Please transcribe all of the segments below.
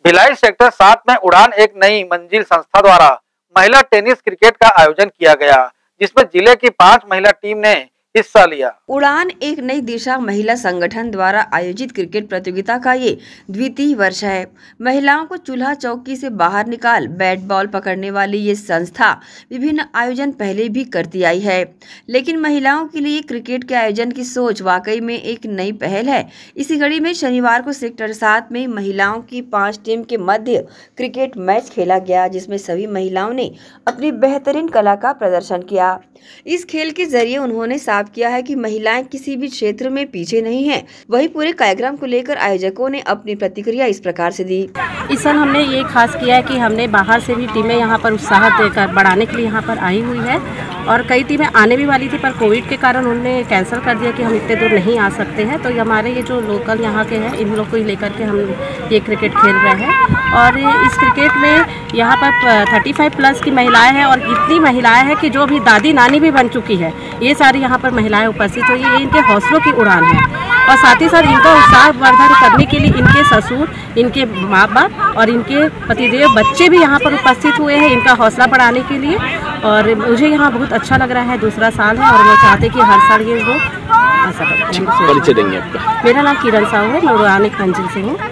Bhilai sector 7 में उड़ान एक नई मंजिल संस्था द्वारा महिला टेनिस क्रिकेट का आयोजन किया गया, जिसमें जिले की 5 महिला टीम ने हिस्सा लिया। उड़ान एक नई दिशा महिला संगठन द्वारा आयोजित क्रिकेट प्रतियोगिता का ये द्वितीय वर्ष है। महिलाओं को चूल्हा चौकी से बाहर निकाल बैट बॉल पकड़ने वाली ये संस्था विभिन्न आयोजन पहले भी करती आई है, लेकिन महिलाओं के लिए क्रिकेट के आयोजन की सोच वाकई में एक नई पहल है। इसी कड़ी में शनिवार को सेक्टर 7 में महिलाओं की 5 टीम के मध्य क्रिकेट मैच खेला गया, जिसमें सभी महिलाओं ने अपनी बेहतरीन कला का प्रदर्शन किया। इस खेल के जरिए उन्होंने साफ किया है कि महिलाएं किसी भी क्षेत्र में पीछे नहीं हैं। वहीं पूरे कार्यक्रम को लेकर आयोजकों ने अपनी प्रतिक्रिया इस प्रकार से दी। इस साल हमने ये खास किया है कि हमने बाहर से भी टीमें यहाँ पर उत्साह देकर बढ़ाने के लिए यहाँ पर आई हुई है, और कई टीमें आने भी वाली थी पर कोविड के कारण उन्होंने कैंसिल कर दिया कि हम इतने दूर नहीं आ सकते हैं। तो हमारे ये जो लोकल यहाँ के हैं इन लोग को लेकर के हम ये क्रिकेट खेल रहे हैं, और इस क्रिकेट में यहाँ पर 35 प्लस की महिलाएं हैं, और इतनी महिलाएं हैं कि जो भी दादी नानी भी बन चुकी है, ये सारी यहाँ पर महिलाएं उपस्थित हुई है। ये इनके हौसलों की उड़ान है, और साथ ही साथ इनका उत्साहवर्धन करने के लिए इनके ससुर, इनके माँ बाप और इनके पतिदेव बच्चे भी यहाँ पर उपस्थित हुए हैं इनका हौसला बढ़ाने के लिए। और मुझे यहाँ बहुत अच्छा लग रहा है, दूसरा साल है और मैं चाहते कि हर साल ये हो ऐसा परिचय देंगे आपका? मेरा नाम किरण साहू है, मैं उड़ान एक मंजिल से हूँ।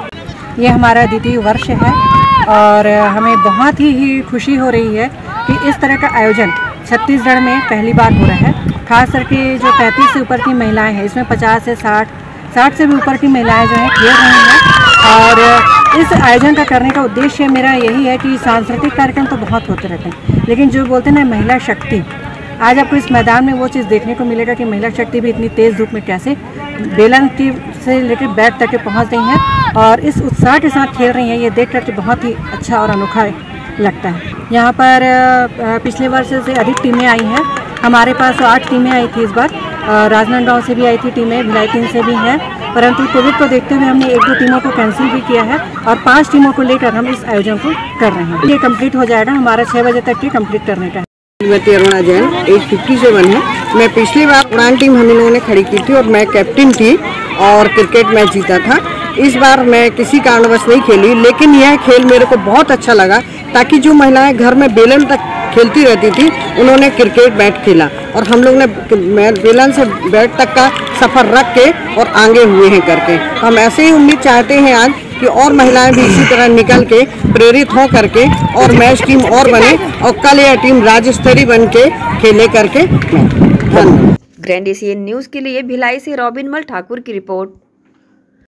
ये हमारा द्वितीय वर्ष है और हमें बहुत ही खुशी हो रही है कि इस तरह का आयोजन छत्तीसगढ़ में पहली बार हो रहा है। खास करके जो 35 से ऊपर की महिलाएं हैं, इसमें 50 से 60 से भी ऊपर की महिलाएं जो हैं खेल रही हैं। और इस आयोजन का करने का उद्देश्य मेरा यही है कि सांस्कृतिक कार्यक्रम तो बहुत होते रहते हैं, लेकिन जो बोलते हैं ना महिला शक्ति, आज आपको इस मैदान में वो चीज़ देखने को मिलेगा कि महिला शक्ति भी इतनी तेज़ धूप में कैसे बेलन की से लेकर बैट तक के पहुँच रही हैं और इस उत्साह के साथ खेल रही हैं। ये देख करके बहुत ही अच्छा और अनोखा लगता है। यहाँ पर पिछले वर्ष से अधिक टीमें आई हैं, हमारे पास 8 टीमें आई थी इस बार। राजनांदगांव से भी आई थी टीमें, भिलाई 3 से भी हैं, परंतु कोविड को देखते हुए हमने 1-2 टीमों को कैंसिल भी किया है और 5 टीमों को लेकर हम इस आयोजन को कर रहे हैं। ये कंप्लीट हो जाएगा, हमारा 6 बजे तक ये कंप्लीट करने का है। श्रीमती अरुणा जैन, एज 57 है। मैं पिछली बार उड़ान टीम हम लोगों ने खड़ी की थी और मैं कैप्टन थी और क्रिकेट मैच जीता था। इस बार मैं किसी कारणवश नहीं खेली, लेकिन यह खेल मेरे को बहुत अच्छा लगा, ताकि जो महिलाएं घर में बेलन तक खेलती रहती थी उन्होंने क्रिकेट बैट खेला और हम लोग ने बेलन से बैट तक का सफ़र रख के और आगे हुए हैं करके। हम ऐसे ही उम्मीद चाहते हैं आज कि और महिलाएं भी इसी तरह निकल के प्रेरित हो करके और मैच टीम और बने और कल यह टीम राज्य स्तरीय बन के खेले करके। ग्रैंड एशियन न्यूज़ के लिए भिलाई से रॉबिन मल ठाकुर की रिपोर्ट।